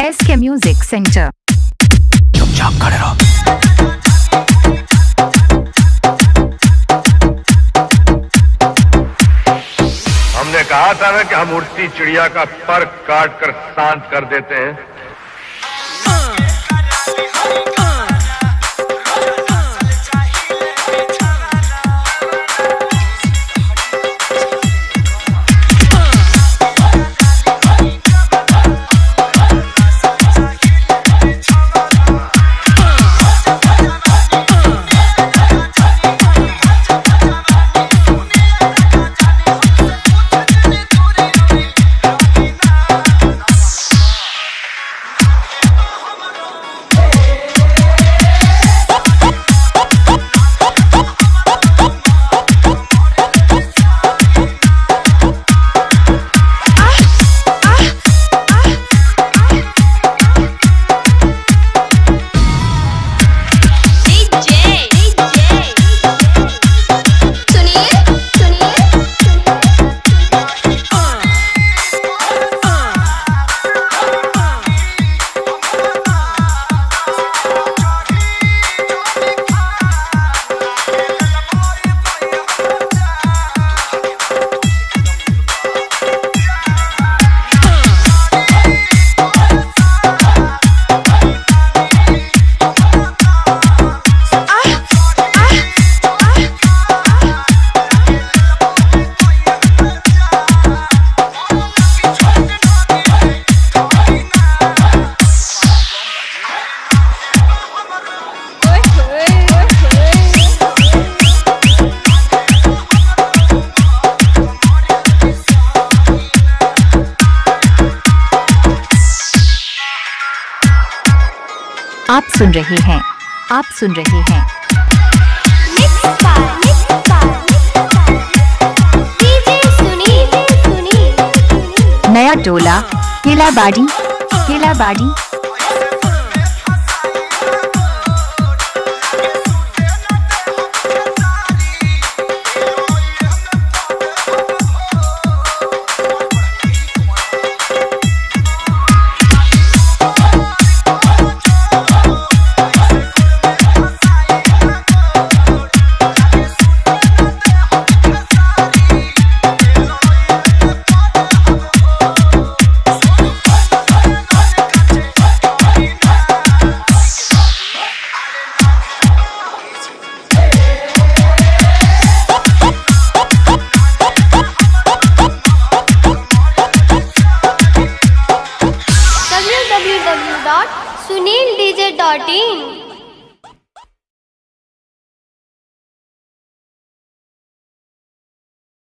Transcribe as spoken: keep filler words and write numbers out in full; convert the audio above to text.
S के music centre. चुपचाप खड़े रहो। हमने कहा था ना कि हम उड़ती चिड़िया का पर काट कर शांत कर देते हैं। आप सुन रहे हैं आप सुन रहे हैं नया टोला Kelabari Kelabari. W W W dot Sunil DJ dot इन